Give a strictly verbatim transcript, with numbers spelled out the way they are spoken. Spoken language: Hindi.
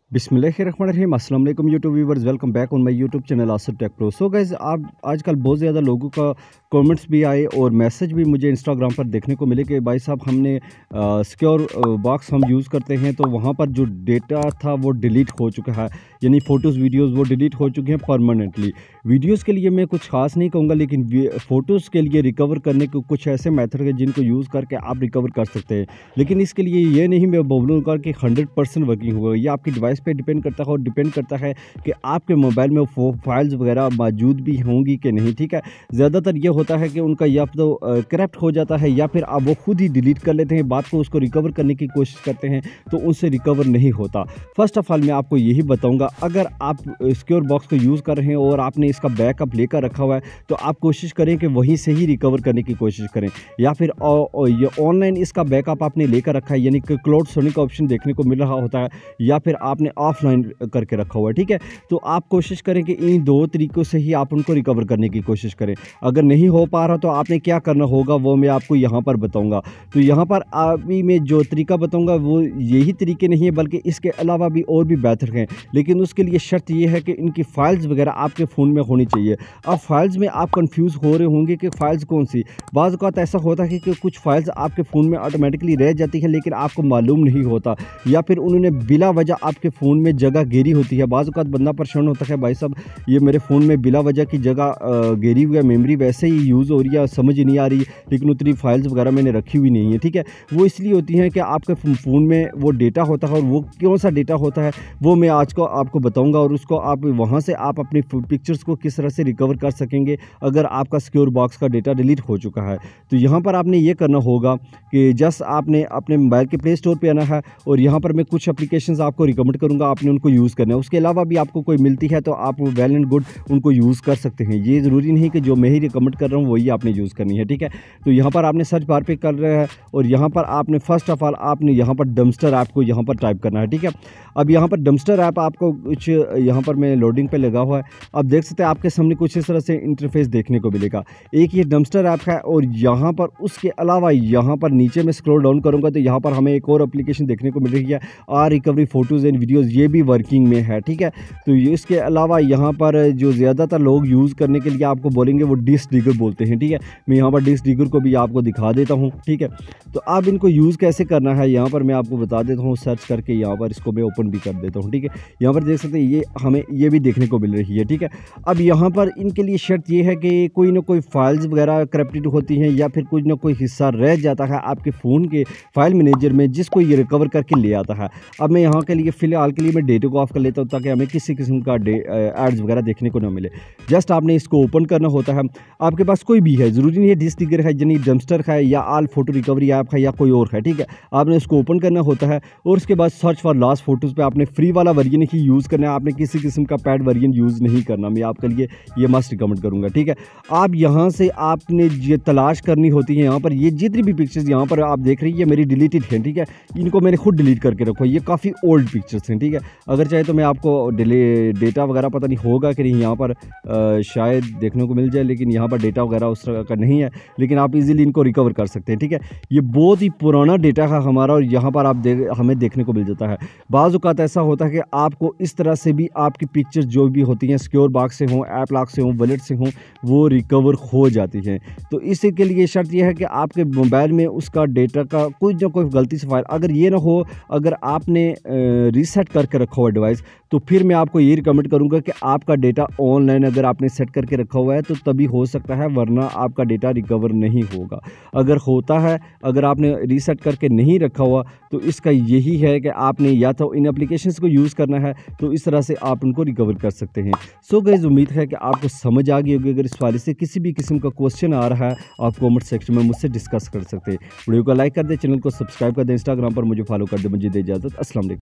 बिस्मिल्लाहिर्रहमानिर्रहीम अस्सलाम वालेकुम YouTube viewers, welcome back on my YouTube channel Asif Tech Pro. So guys, आप आजकल बहुत ज़्यादा लोगों का कमेंट्स भी आए और मैसेज भी मुझे इंस्टाग्राम पर देखने को मिले कि भाई साहब हमने सिक्योर बॉक्स हम यूज़ करते हैं तो वहाँ पर जो डेटा था वो डिलीट हो चुका है, यानी फ़ोटोज़ वीडियोज़ वो डिलीट हो चुके हैं परमानेंटली। वीडियोज़ के लिए मैं कुछ खास नहीं कहूँगा, लेकिन फ़ोटोज़ के लिए रिकवर करने के कुछ ऐसे मेथड हैं जिनको यूज़ करके आप रिकवर कर सकते हैं। लेकिन इसके लिए ये नहीं मैं बोलूँगा कि हंड्रेड परसेंट वर्किंग होगा, ये आपकी डिवाइस पे डिपेंड करता है और डिपेंड करता है कि आपके मोबाइल में वो फाइल्स वगैरह मौजूद भी होंगी कि नहीं। ठीक है, ज़्यादातर ये होता है कि उनका या तो करप्ट हो जाता है या फिर आप वो खुद ही डिलीट कर लेते हैं, बात को उसको रिकवर करने की कोशिश करते हैं तो उनसे रिकवर नहीं होता। फर्स्ट ऑफ ऑल मैं आपको यही बताऊंगा, अगर आप सिक्योर बॉक्स को यूज़ कर रहे हैं और आपने इसका बैकअप लेकर रखा हुआ है तो आप कोशिश करें कि वहीं से ही रिकवर करने की कोशिश करें, या फिर ये ऑनलाइन इसका बैकअप आपने लेकर रखा है, यानी कि क्लाउड सोनी का ऑप्शन देखने को मिल रहा होता है, या फिर आपने ऑफलाइन करके रखा हुआ है। ठीक है, तो आप कोशिश करें कि इन दो तरीक़ों से ही आप उनको रिकवर करने की कोशिश करें। अगर नहीं हो पा रहा तो आपने क्या करना होगा वो मैं आपको यहाँ पर बताऊँगा। तो यहाँ पर अभी मैं जो तरीका बताऊँगा वो यही तरीके नहीं है, बल्कि इसके अलावा भी और भी बेहतर हैं, लेकिन उसके लिए शर्त ये है कि इनकी फ़ाइल्स वगैरह आपके फ़ोन में होनी चाहिए। अब फ़ाइल्स में आप कंफ्यूज हो रहे होंगे कि फ़ाइल्स कौन सी। बाज़ औक़ात ऐसा होता है कि कुछ फ़ाइल्स आपके फ़ोन में ऑटोमेटिकली रह जाती है लेकिन आपको मालूम नहीं होता, या फिर उन्होंने बिला वजह आपके फ़ोन में जगह घेरी होती है। बाज़ औक़ात बंदा परेशान होता है, भाई साहब ये मेरे फ़ोन में बिला वजह की जगह घेरी हुई है, मेमोरी वैसे ही यूज़ हो रही है, समझ नहीं आ रही, लेकिन उतनी फाइल्स वगैरह मैंने रखी हुई नहीं है। ठीक है, वो इसलिए होती हैं कि आपके फ़ोन में वो डेटा होता है, और वो कौन सा डेटा होता है वो मैं आज को आपको बताऊंगा, और उसको आप वहां से आप अपनी पिक्चर्स को किस तरह से रिकवर कर सकेंगे अगर आपका सिक्योर बॉक्स का डेटा डिलीट हो चुका है। तो यहाँ पर आपने ये करना होगा कि जस्ट आपने अपने मोबाइल के प्ले स्टोर पर आना है, और यहाँ पर मैं कुछ एप्लीकेशंस आपको रिकमेंड करूँगा, आपने उनको यूज़ करना है। उसके अलावा भी आपको कोई मिलती है तो आप वेल एंड गुड उनको यूज़ कर सकते हैं, ये ज़रूरी नहीं कि जो मैं ही रिकमेंड कर रहा हूँ वही आपने यूज़ करनी है। ठीक है, तो यहाँ पर आपने सर्च बार पे कर रहे हैं, और यहाँ पर आपने फर्स्ट ऑफ ऑल आपने यहाँ पर डम्स्टर ऐप को यहाँ पर टाइप करना है। ठीक है, अब यहाँ पर डम्स्टर ऐप आपको कुछ यहाँ पर मैं लोडिंग पे लगा हुआ है, आप देख सकते हैं आपके सामने कुछ इस तरह से इंटरफेस देखने को मिलेगा। एक ये डम्स्टर ऐप है, और यहाँ पर उसके अलावा यहाँ पर नीचे में स्क्रॉल डाउन करूँगा तो यहाँ पर हमें एक और एप्लीकेशन देखने को मिल रही है, are recovery photos and videos, ये भी वर्किंग में है। ठीक है, तो इसके अलावा यहाँ पर जो ज़्यादातर लोग यूज़ करने के लिए आपको बोलेंगे वो डिस्क डिगर बोलते हैं। ठीक है, मैं यहाँ पर डिस्क डिगर को भी आपको दिखा देता हूँ। ठीक है, तो आप इनको यूज़ कैसे करना है यहाँ पर मैं आपको बता देता हूँ, सर्च करके यहाँ पर इसको मैं ओपन भी कर देता हूँ। ठीक है, यहाँ पर देख सकते हैं ये हमें ये भी देखने को मिल रही है। ठीक है, अब यहाँ पर इनके लिए शर्त ये है कि कोई ना कोई फाइल्स वगैरह करप्टेड होती हैं, या फिर कुछ ना कोई हिस्सा रह जाता है आपके फ़ोन के फाइल मैनेजर में जिसको ये रिकवर करके ले आता है। अब मैं यहाँ के लिए फ़िलहाल के लिए मैं डेटा को ऑफ कर लेता हूँ ताकि हमें किसी किस्म का एड्स वगैरह देखने को ना मिले। जस्ट आपने इसको ओपन करना होता है, आपके पास कोई भी है, ज़रूरी नहीं है डिस्क डिगर है, यानी डम्स्टर है, या आल फोटो रिकवरी ऐप है, या कोई और है। ठीक है, आपने इसको ओपन करना होता है, और उसके बाद सर्च फॉर लास्ट फोटोज़ पे आपने फ्री वाला वर्जन ही यूज़ करना है, आपने किसी किस्म का पैड वर्जन यूज़ नहीं करना, मैं आपके लिए ये मस्ट रिकमेंड करूँगा। ठीक है, आप यहाँ से आपने ये तलाश करनी होती है, यहाँ पर ये जितनी भी पिक्चर्स यहाँ पर आप देख रही है मेरी डिलीटेड हैं। ठीक है, इनको मैंने खुद डिलीट करके रखो, ये काफ़ी ओल्ड पिक्चर्स हैं। ठीक है, अगर चाहे तो मैं आपको डिले डेटा वगैरह पता नहीं होगा कि नहीं, यहाँ पर आ, शायद देखने को मिल जाए, लेकिन यहाँ पर डेटा वगैरह उस तरह का नहीं है, लेकिन आप इजीली इनको रिकवर कर सकते हैं। ठीक है, ये बहुत ही पुराना डेटा है हमारा, और यहाँ पर आप दे, हमें देखने को मिल जाता है। बाज़ औक़ात ऐसा होता है कि आपको इस तरह से भी आपकी पिक्चर्स जो भी होती हैं सिक्योर बॉक्स से हों, ऐप लॉक से हों, वॉलेट से हों, वो रिकवर हो जाती हैं। तो इसी के लिए शर्त यह है कि आपके मोबाइल में उसका डेटा का कुछ ना कोई गलती से फाइल अगर ये ना हो, अगर आपने रीसेट करके रखा हुआ डिवाइस, तो फिर मैं आपको ये रिकमेंड करूंगा कि आपका डेटा ऑनलाइन अगर आपने सेट करके रखा हुआ है तो तभी हो सकता है, वरना आपका डेटा रिकवर नहीं होगा। अगर होता है, अगर आपने रीसेट करके नहीं रखा हुआ, तो इसका यही है कि आपने या तो इन एप्लीकेशंस को यूज़ करना है, तो इस तरह से आप उनको रिकवर कर सकते हैं। सो गाइस, उम्मीद है कि आपको समझ आ गई होगी। अगर इस वाले से किसी भी किस्म का क्वेश्चन आ रहा है आप कॉमेंट सेक्शन में मुझसे डिस्कस कर सकते हैं। वीडियो को लाइक कर दें, चैनल को सब्सक्राइब कर दें, इंस्टाग्राम पर मुझे फॉलो कर दें। मुझे दे इजाज़त, अस्सलाम वालेकुम।